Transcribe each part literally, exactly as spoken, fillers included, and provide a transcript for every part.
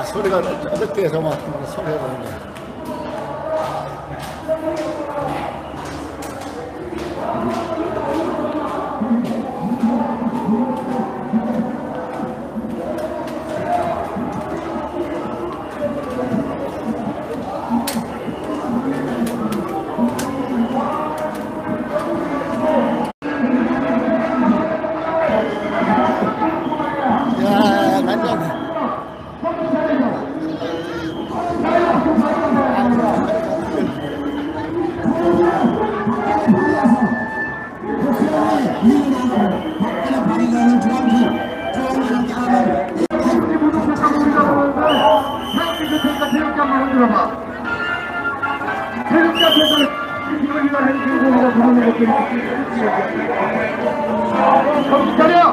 소리가 어저께서만 소리가 나네. 정신 차려!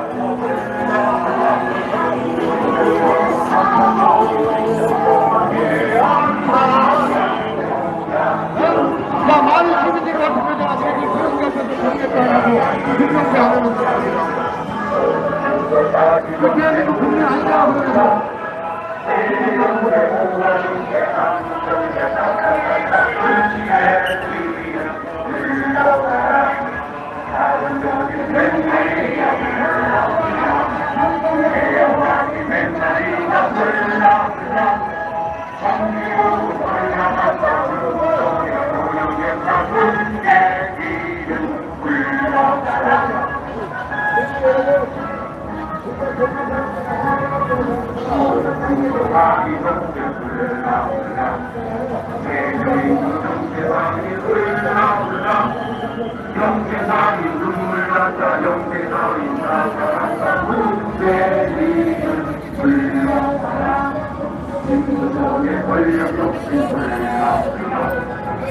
야, 많은 시민들이 같은 표정아, 저기 그런 것 같아서 정리도 안 하고, 증명도 안 하는 거야. 그 대한민국 국민 아니냐, 그러면서. 영세상이 눈물 났다 영세상이 나타났다 문재인은 불러라 민주적의 권력 욕심 불러라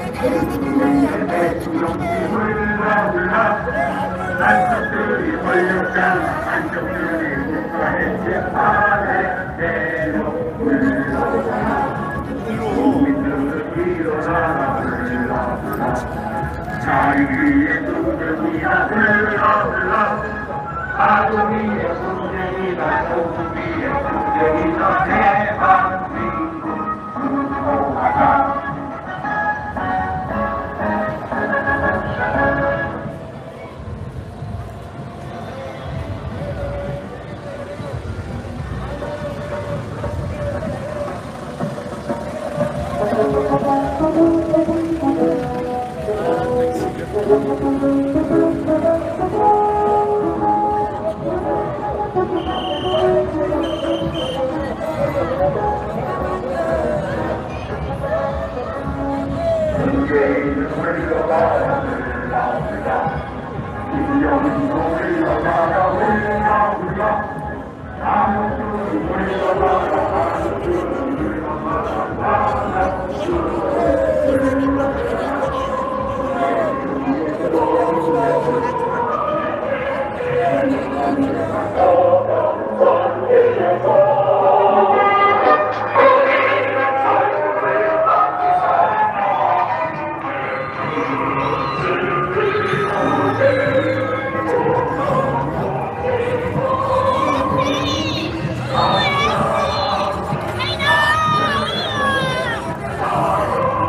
대통령이 불러라 난쪽들이 권력자 한쪽들이 국가의 재판에 대로 불러라 국민들은 일어나라 불러라 자유의 분쟁이다 흘러 흘러 아동이의 분쟁이다 소수비의 분쟁이다 대한민국 수고하자. 문재인은 흘러가라 흘러가라 김정은도 흘러가라 흘러가라 한국도 흘러가라 한국도 흘러가라 Oh,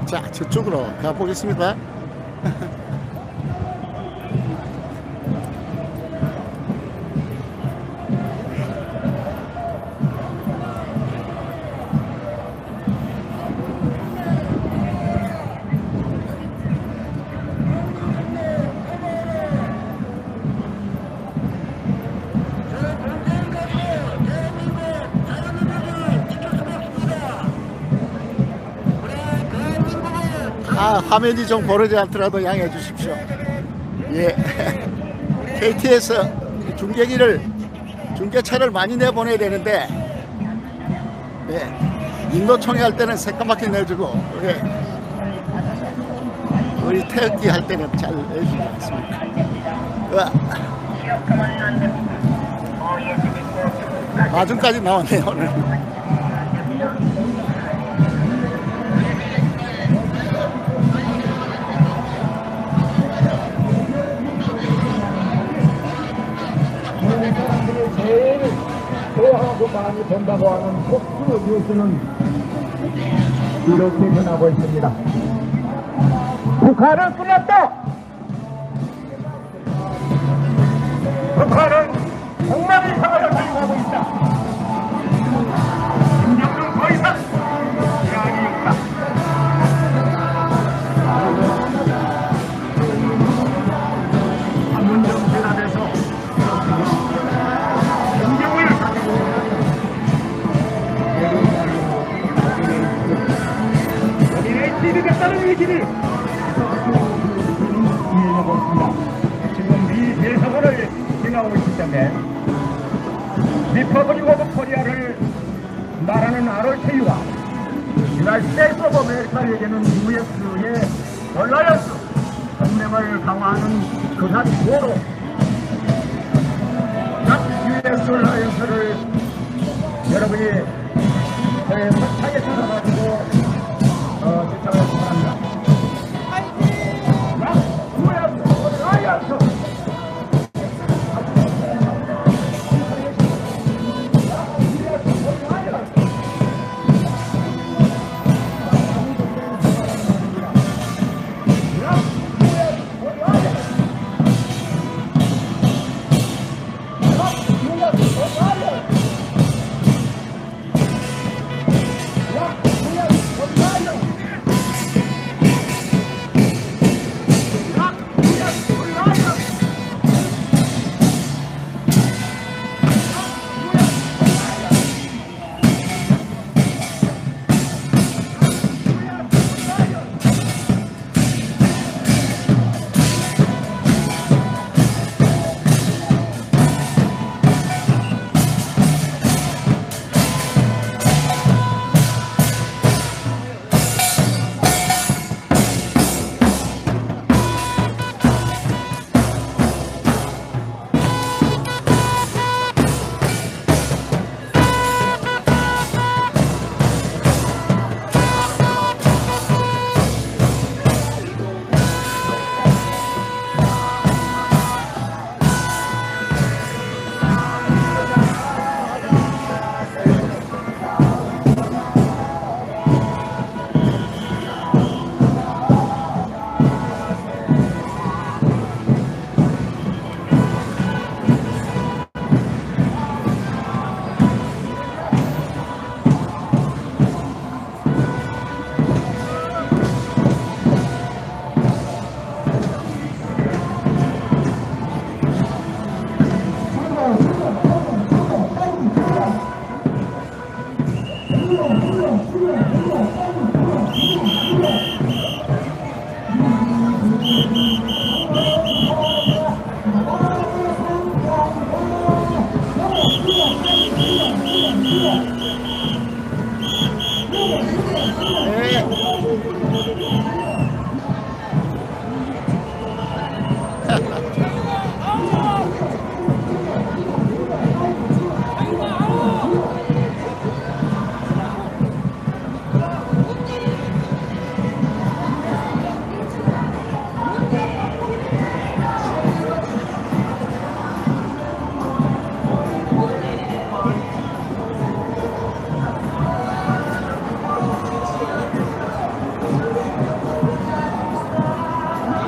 자, 저쪽으로 가보겠습니다. 아, 화면이 좀 고르지 않더라도 양해해 주십시오. 예. 케이티에서 중계기를, 중계차를 많이 내보내야 되는데, 예. 인도총회 할 때는 새까맣게 내주고, 예. 우리 태극기 할 때는 잘 내주지 않습니다. 으아. 마중까지 나왔네요, 오늘. 제일 좋아하고 많이 본다고 하는 폭스 뉴스는 이렇게 변하고 있습니다. 북한은 끝났다. 북한은 엉망이 상하를 가지고 있다. 김정은 더 이상 대안이 없다. 한문정 대답에서 찌르겠다는 얘기를 이해하고 있습니다. 지금 미 대사관을 지나고 있기 때문에 리퍼블릭 오브 코리아를 말하는 아롤케이와 유나이티드 스테이트 오브 아메리카에게는 유에스의 얼라이언스 동맹을 강화하는 그한 구호로 유에스 얼라이언스를 여러분이 저의 석차에 따라가지고 어, 지켜보시기 바랍니다.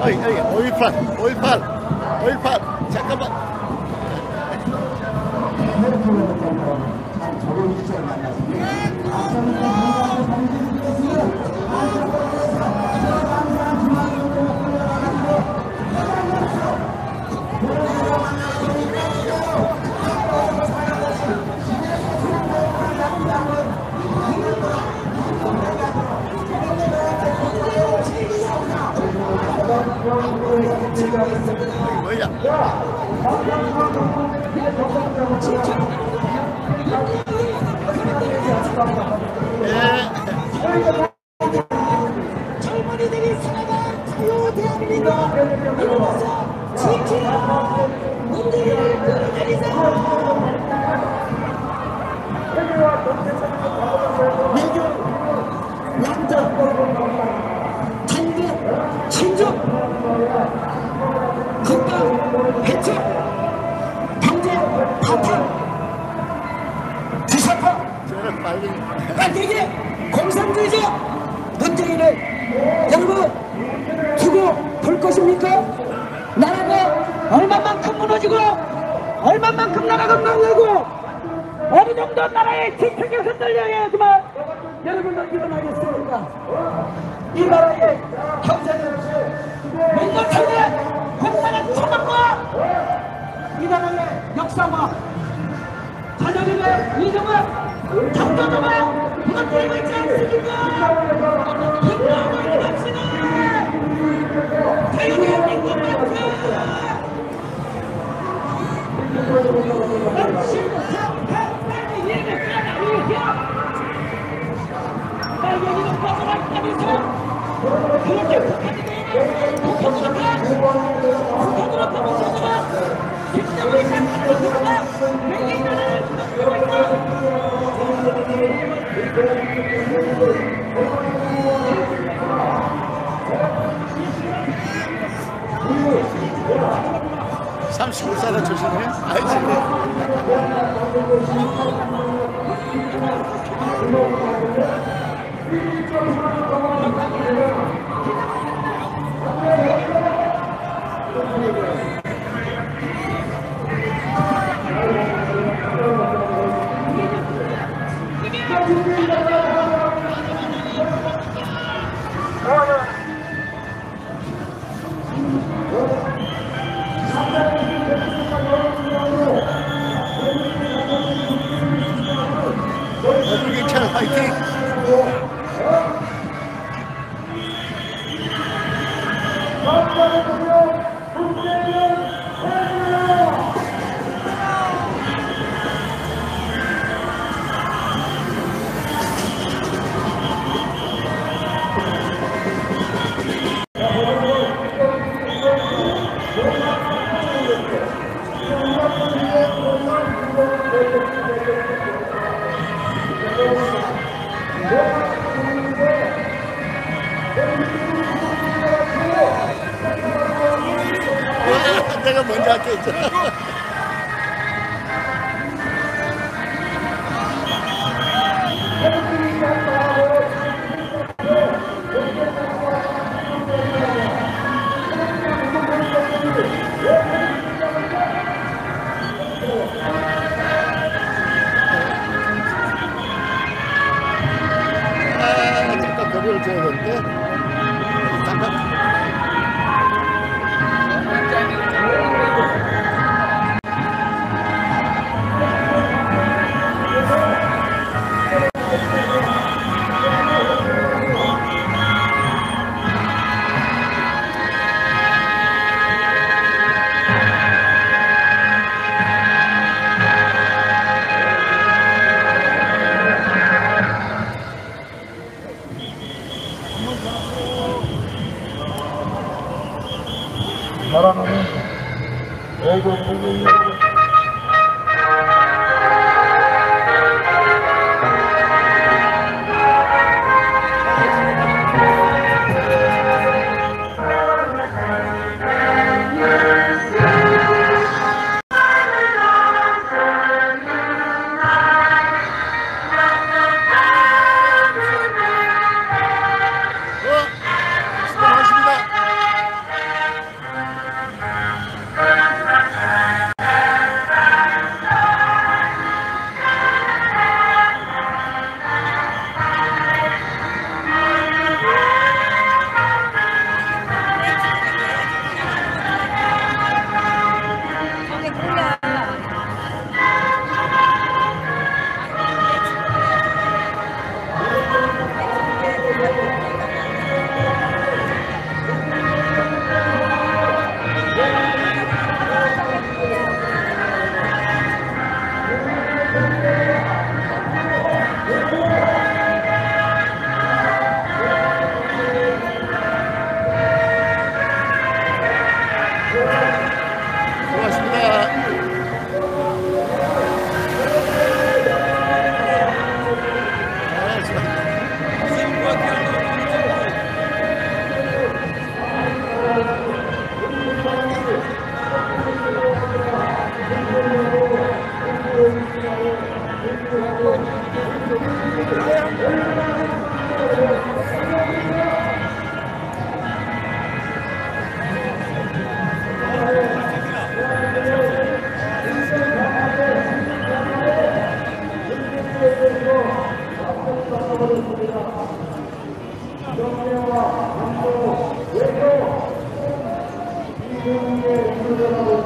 어이, 어이, 오일팔, 오일팔, 오일팔, 잠깐만. 뭐야? 젊은이들이 살아간 자유 대한민국 이루어서 지키라 문재인을 끌어내리자. 외교, 양적, 단계, 친족, 국방, 해체, 경제, 파탄, 주사파, 빨리. 반대기, 공산주의자 문재인을 여러분 두고 볼 것입니까? 나라가 얼마만큼 무너지고 얼마만큼 나라가 망하고 어느 정도 나라의 지평이 흔들려야지만 여러분들 일어나겠습니까? 이 나라의 경제는 민노천의 공산의 초당과 이 나라의 역사와 자녀들의 이름을 경제적으로 무너뜨리고 있지 않습니까? 힘나고 일합시다! 태극기행진 삼십오 살을 조심해. 알지? 모두 괜찮아. 화이팅! 내가 먼저 할게 있잖아. 아, 잠깐 거리를 줘야 되는데. 잠깐. 사랑하는 애국 국민 여러분, 어? 수고하십니다. 선전하고